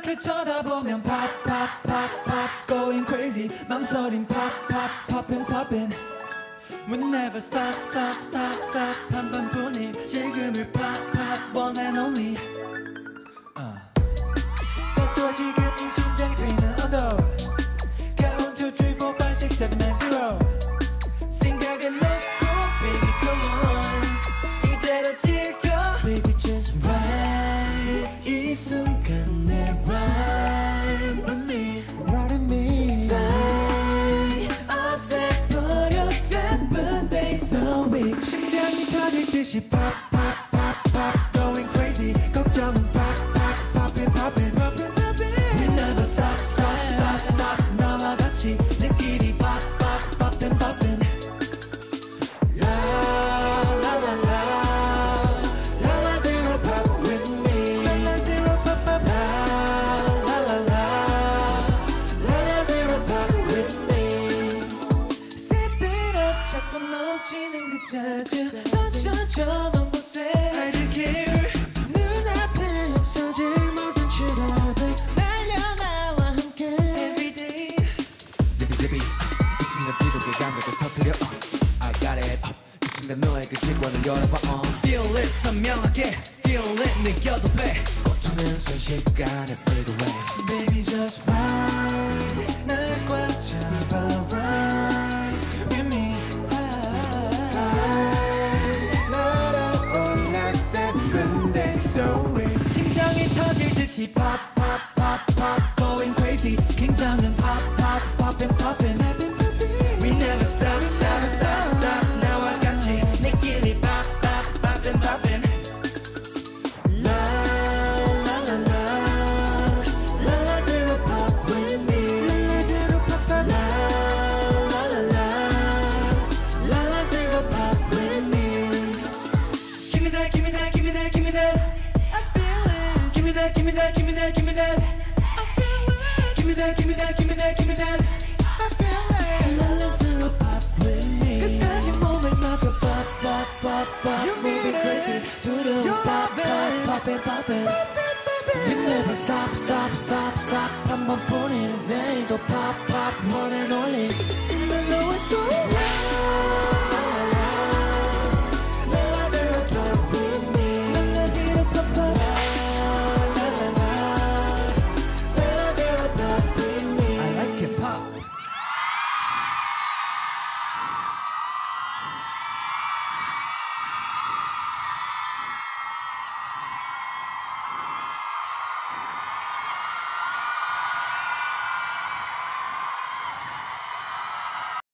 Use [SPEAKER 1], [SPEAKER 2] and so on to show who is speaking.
[SPEAKER 1] 그렇게 쳐다보면 pop pop pop pop going crazy 맘소린 pop pop poppin' poppin' We never stop stop stop stop 한밤뿐인 지금을 pop pop one and only 어떠 지금 이 심장이 뛰는 언더 Count 2, 3, 4, 5, 6, 7, 8, 0 생각을 놓고 baby come on 이대로 즐겨 baby just ride 이 순간에 ride with me ride with me 사이 없애버려 7 days a week 심장이 터질 듯이 pop pop pop pop going crazy 걱정은 pop pop poppin' poppin' poppin' poppin' We never stop stop stop stop 나와 같이 느끼리 pop pop poppin' poppin' La la la la la la zero pop with me la la zero pop pop la la la la la la zero pop with me Sip it up 자꾸 넘치는 그 자주 던져줘 먼 곳에 I don't care 눈앞에 없어질 모든 추락을 날려나와 함께 Everyday Zippy zippy 이 순간 뒤로게 감각을 터뜨려 I got it up 이 순간 너의 그 직관을 열어봐 Feel it 선명하게 Feel it 느껴도 돼 꼽투는 순식간에 fade away Baby just ride 날 꽉 잡아 ride with me 날아올라 7 days a week 심장이 터질 듯이 pop pop pop pop going crazy 긴장은 pop pop poppin' poppin' We never stop stop stop stop 나와 같이 느끼리 pop pop poppin' poppin' La la la la la la zero pop with me la la zero pop pop la la la la la la zero pop with me Give me that give me that give me that give me that I feel it Give me that give me that give me that give me that I feel it Give me that give me that give me that give me that I feel it La la zero pop with me 끝까지 몸을 맡겨 pop pop pop pop moving crazy 두려운 pop pop poppin' poppin'